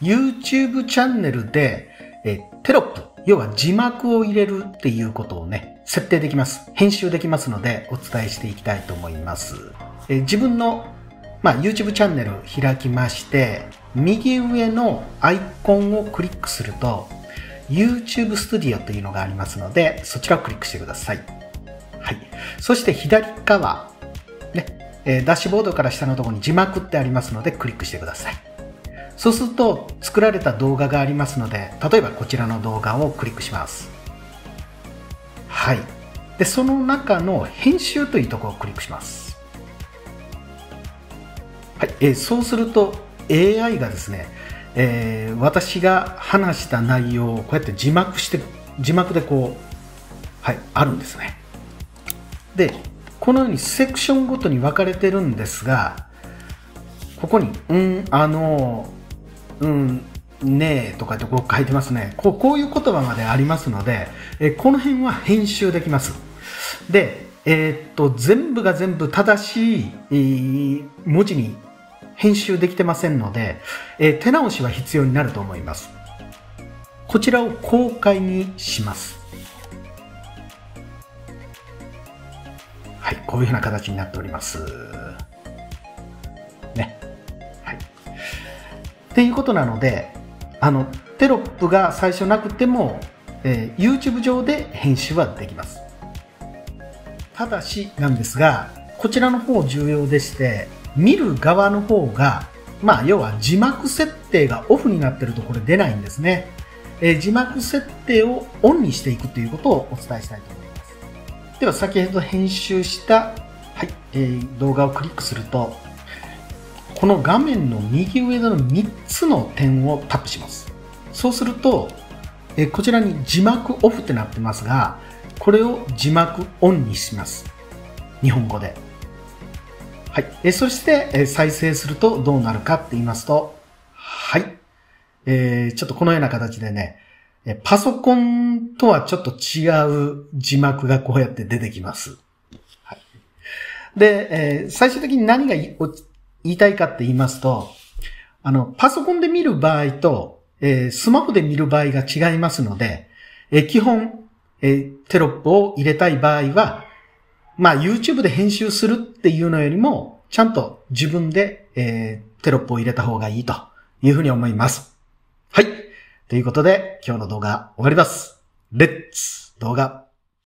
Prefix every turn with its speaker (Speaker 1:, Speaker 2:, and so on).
Speaker 1: YouTube チャンネルで、テロップ、要は字幕を入れるっていうことをね、設定できます。編集できますので、お伝えしていきたいと思います。自分の、YouTube チャンネル開きまして、右上のアイコンをクリックすると、YouTube スタジオというのがありますので、そちらをクリックしてください。はい。そして左側、ね、ダッシュボードから下のところに字幕ってありますので、クリックしてください。そうすると、作られた動画がありますので、例えばこちらの動画をクリックします。はい。で、その中の編集というところをクリックします。はい。そうすると、AI がですね、私が話した内容をこうやって字幕でこう、はい、あるんですね。で、このようにセクションごとに分かれてるんですが、ここに、ねえとかってこう書いてますね。こういう言葉までありますので、この辺は編集できます。で、全部が全部正しい文字に編集できてませんので、手直しは必要になると思います。こちらを公開にします。はい、こういうふうな形になっております。ね。はい。っていうことなので、テロップが最初なくても、YouTube 上で編集はできます。ただしなんですが、こちらの方重要でして、見る側の方が、要は字幕設定がオフになっているとこれ出ないんですね。字幕設定をオンにしていくということをお伝えしたいと思います。では先ほど編集した、動画をクリックすると、この画面の右上の3つの点をタップします。そうすると、こちらに字幕オフってなってますが、これを字幕オンにします。日本語で。はい。そして、再生するとどうなるかって言いますと、はい。ちょっとこのような形でね、パソコンとはちょっと違う字幕がこうやって出てきます。はい、で、最終的に何が言いたいかって言いますと、パソコンで見る場合と、スマホで見る場合が違いますので、基本、テロップを入れたい場合は、YouTube で編集するっていうのよりも、ちゃんと自分で、テロップを入れた方がいいというふうに思います。はい。ということで、今日の動画終わります。レッツ動画